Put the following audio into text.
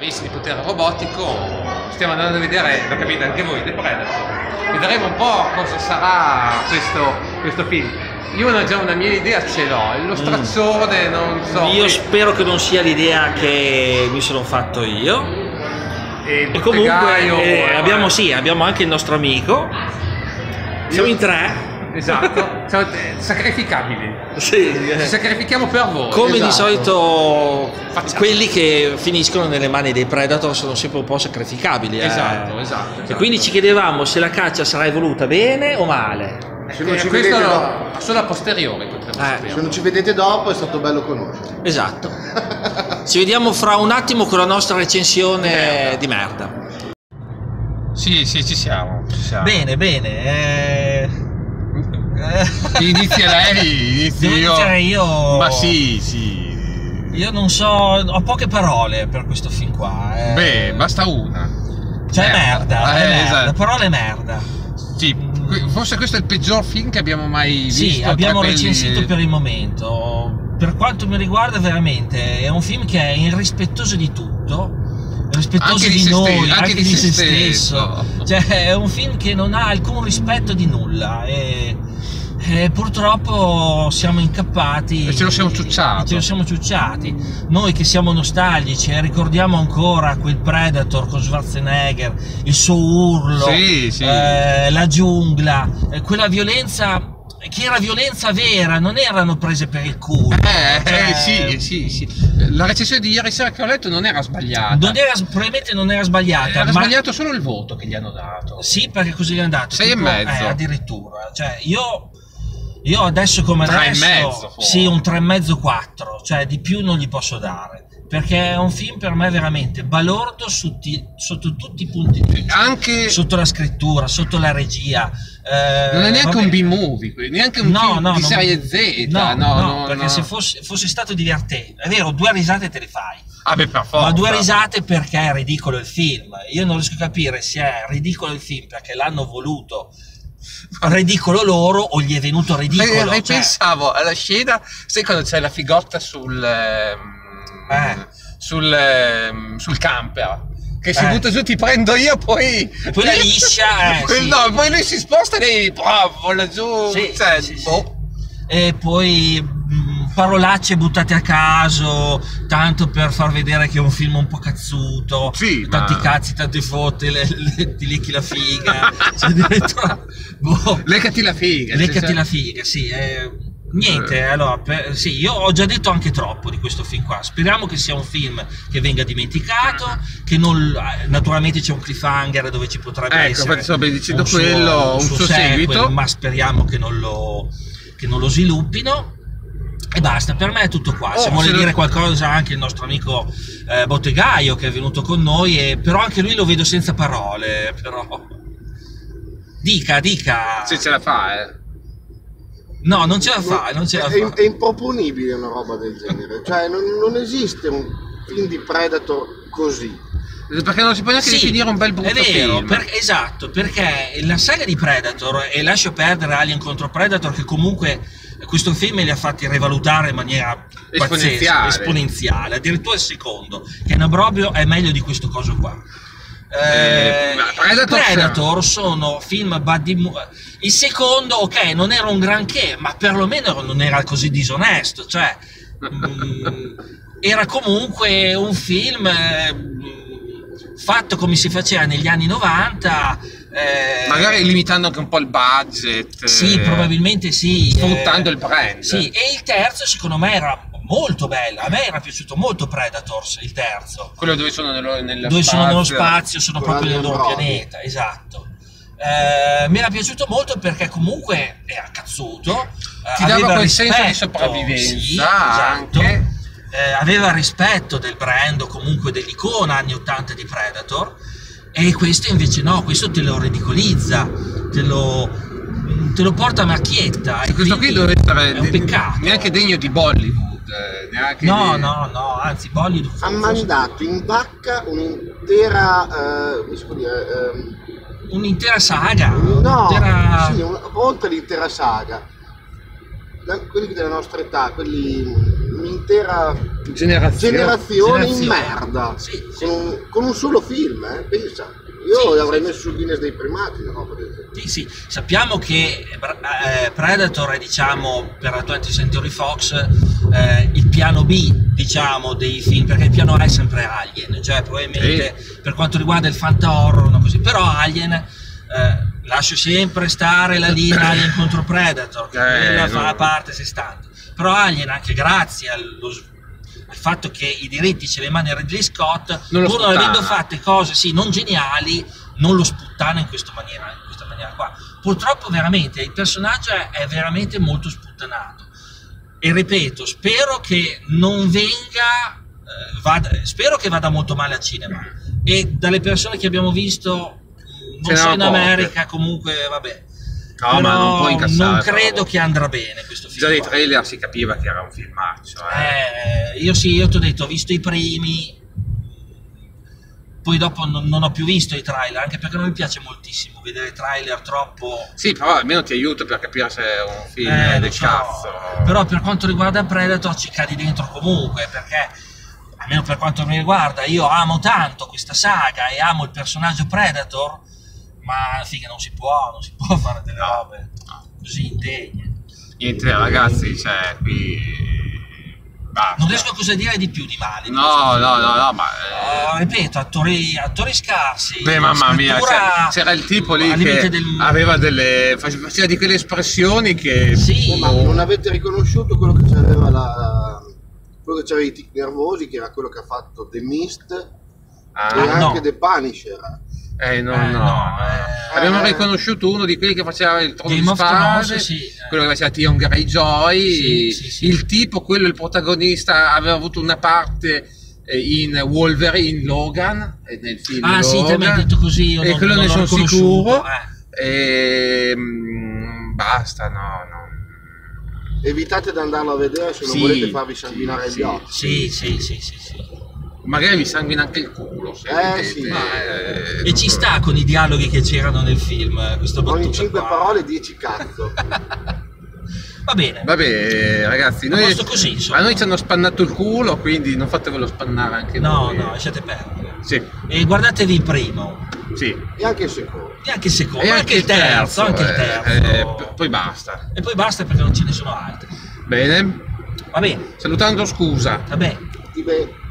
avessi di potere robotico, stiamo andando a vedere, lo capite anche voi, The Predator. Vedremo un po' cosa sarà questo film. Io già una mia idea ce l'ho, lo strazzone, non so. Io spero che non sia l'idea che mi sono fatto io. E comunque abbiamo anche il nostro amico. Siamo in 3. Esatto, siamo sacrificabili. Sì. Ci sacrifichiamo per voi. Come di solito quelli che finiscono nelle mani dei Predator sono sempre un po' sacrificabili. Esatto. E quindi ci chiedevamo se la caccia sarà evoluta bene o male. Se non ci Questo vedete dopo, solo a posteriori potremmo sapere. se non ci vedete dopo, è stato bello conoscere. Esatto. Ci vediamo fra un attimo con la nostra recensione di merda. Sì, ci siamo. Bene. Inizia lei, inizio Devo iniziare io. Ma sì. Io non so, ho poche parole per questo film qua. Beh, basta una. Cioè merda. Esatto. La parola è merda. Sì, forse questo è il peggior film che abbiamo mai visto. Sì, abbiamo recensito per il momento. Per quanto mi riguarda, veramente è un film che è irrispettoso di tutto, rispettoso di noi, anche di se stesso. Cioè, è un film che non ha alcun rispetto di nulla e purtroppo siamo incappati e ce lo siamo ciucciati. Noi che siamo nostalgici e ricordiamo ancora quel Predator con Schwarzenegger, il suo urlo, la giungla, quella violenza che era violenza vera, non erano prese per il culo. Sì. La recensione di ieri sera che ho letto non era sbagliata. Probabilmente non era sbagliata. Era sbagliato solo il voto che gli hanno dato. Sì, perché così gli hanno dato 6,5. Addirittura. Cioè, io adesso come 3,5 adesso, sì, un 3,5-4, cioè di più non gli posso dare. Perché è un film per me veramente balordo sotto tutti i punti di vista. Anche sotto la scrittura, sotto la regia. Non è neanche un B-movie, neanche un film di serie Z. No, perché se fosse stato divertente, è vero, 2 risate te le fai. Per forza. Ma 2 risate perché è ridicolo il film. Io non riesco a capire se è ridicolo il film perché l'hanno voluto ridicolo loro o gli è venuto ridicolo. Pensavo alla scena, sai quando c'è la figotta sul camper che si butta giù, ti prendo io, poi la liscia, poi lui si sposta e lei vola giù, e poi parolacce buttate a caso tanto per far vedere che è un film un po' cazzuto, tanti cazzi, tante fotte, ti lecchi la figa, cioè addirittura leccati la figa, sì. Niente, allora, io ho già detto anche troppo di questo film qua. Speriamo che sia un film che venga dimenticato, che non, naturalmente c'è un cliffhanger dove ci potrebbe essere un suo seguito, ma speriamo che non lo sviluppino. E basta, per me è tutto qua. Se vuole dire qualcosa anche il nostro amico Bottegaio che è venuto con noi, però anche lui lo vedo senza parole, però. Dica. Se ce la fa, No, non ce la fa, È improponibile una roba del genere, cioè non esiste un film di Predator così. Perché non si può neanche definire un bel brutto film. Esatto, perché la saga di Predator, e lascio perdere Alien contro Predator, che comunque questo film li ha fatti rivalutare in maniera esponenziale, addirittura il secondo, che è meglio di questo coso qua. Predator sono film buddy movie. Il secondo, ok, non era un granché, ma perlomeno non era così disonesto, cioè era comunque un film fatto come si faceva negli anni 90, magari limitando anche un po' il budget, sì, probabilmente sì, sfruttando il brand. Sì, e il terzo secondo me era molto bello, a me era piaciuto molto Predators, il terzo, quello dove sono nello spazio, sono proprio nel loro pianeta, esatto. Mi era piaciuto molto perché comunque era cazzuto, ti dava quel senso di sopravvivenza, sì, esatto. Aveva rispetto del brand o comunque dell'icona anni 80 di Predator, e questo invece no, questo te lo ridicolizza, te lo porta a macchietta, e questo qui deve essere è un peccato, neanche degno di Bollywood, no, anzi Bollywood ha mandato in vacca un'intera un'intera saga, oltre l'intera saga, quelli della nostra età, un'intera generazioni in merda. Sì. Con un solo film, pensa. Io avrei messo sul Guinness dei primati una roba del genere. Sì, sappiamo che Predator è, diciamo, per la 20th Century Fox il piano B, diciamo, dei film, perché il piano A è sempre Alien, cioè probabilmente per quanto riguarda il fanta horror, no, così, però Alien lascio sempre stare la linea Alien contro Predator, che quella fa a parte a sé stante, però Alien, anche grazie al fatto che i diritti ce li manda Ridley Scott, pur non avendo fatte cose non geniali, non lo sputtana in questa maniera qua. Purtroppo veramente il personaggio è veramente molto sputtanato, e ripeto, spero che non venga spero che vada molto male al cinema, e dalle persone che abbiamo visto, non so in America, comunque vabbè. No, ma non può incassare. Non credo che andrà bene questo film. Già dai trailer si capiva che era un filmaccio. Io ti ho detto, ho visto i primi, poi dopo non ho più visto i trailer, anche perché non mi piace moltissimo vedere trailer troppo. Sì, però almeno ti aiuto per capire se è un film del cazzo. Però per quanto riguarda Predator ci cadi dentro comunque, perché almeno per quanto mi riguarda io amo tanto questa saga e amo il personaggio Predator, ma figa, non si può fare delle robe così indegne. Niente ragazzi, cioè qui basta. Non riesco a cosa dire di più di male. No, ma ripeto, attori scarsi. Beh, mamma mia, c'era il tipo lì che aveva faceva di quelle espressioni che ma non avete riconosciuto quello che c'aveva quello che c'aveva i tic nervosi, che era quello che ha fatto The Mist e anche The Punisher. Abbiamo riconosciuto uno di quelli che faceva il Trono di Spade, quello che faceva Theon Greyjoy, il tipo, quello, il protagonista, aveva avuto una parte in Wolverine, in Logan, nel film Logan. Sì, te mi hai detto così, io e non, quello non ne sono sicuro. Basta, evitate di andarlo a vedere se non volete farvi sanguinare gli occhi. Sì. Magari vi sanguina anche il culo, e ci sta con i dialoghi che c'erano nel film, ogni 5 parole 10 cazzo. Va bene. Vabbè ragazzi, così, a noi ci hanno spannato il culo, quindi non fatevelo spannare anche voi. No, lasciate perdere. Sì. E guardatevi il primo. Sì. E anche il secondo. E anche il terzo. Poi basta. E poi basta, perché non ce ne sono altri. Bene. Va bene. Salutando, scusa. Vabbè.